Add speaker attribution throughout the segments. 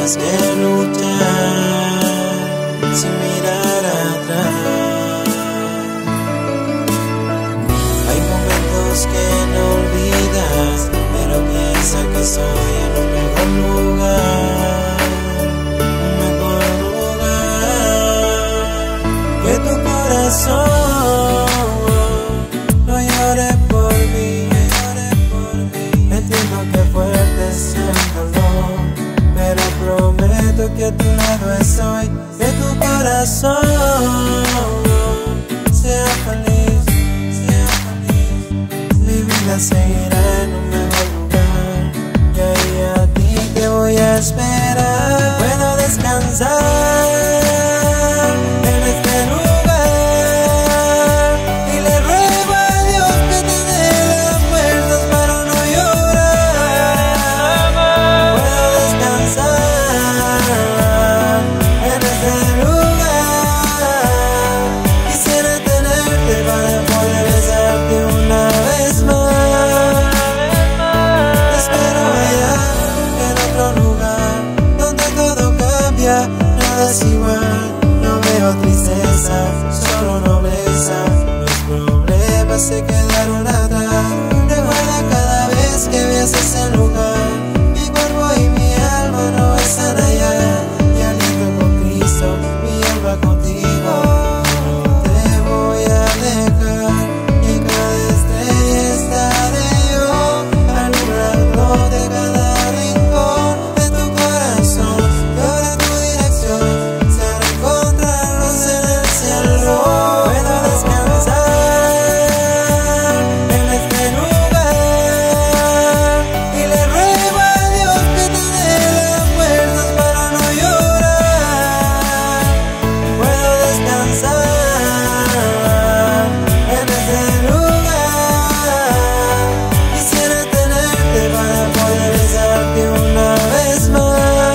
Speaker 1: más que luchar sin mirar atrás. Hay momentos que no olvidas, pero piensa que soy en un mejor lugar, que tu corazón no llore por mí. Entiendo que fuerte siéntolo, pero prometo que a tu lado estoy. Que tu corazón sea feliz, mi vida seguirá en un mejor lugar, y ahí a ti te voy a esperar. Puedo descansar en este lugar y le ruego a Dios que te dé las fuerzas para no llorar. Puedo descansar en este lugar. Quisiera tenerte para poder besarte una vez más. Te espero allá en otro lugar donde todo cambia, nada es igual. No veo tristeza, solo nobleza. Los problemas se quedaron atrás. Recuerda cada vez que veas ese lugar, mi cuerpo y mi alma no están allá. Y aliento con Cristo, mi alma contigo. No te voy a dejar, y en cada estrella estaré yo, alumbrando de cada rincón de tu corazón. Y ahora tu dirección será encontrarnos en el cielo. Puedo descansar en este lugar y le ruego a Dios que te dé las fuerzas para no llorar. Puedo descansar en este lugar. Quisiera tenerte para poder besarte una vez más.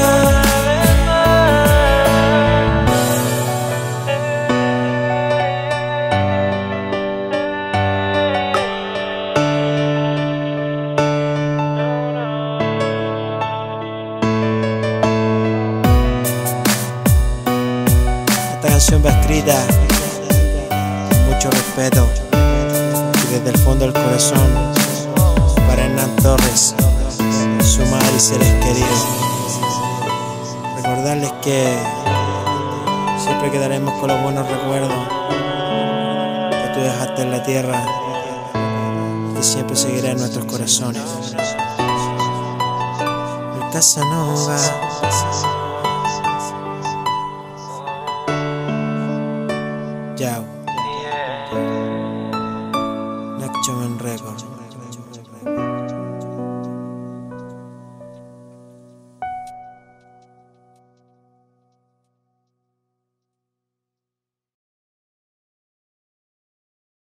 Speaker 1: Esta canción va escrita con mucho respeto y desde el fondo del corazón para Hernán Torres, su madre y seres queridos. Recordarles que siempre quedaremos con los buenos recuerdos que tú dejaste en la tierra y que siempre seguirá en nuestros corazones. El Casanova.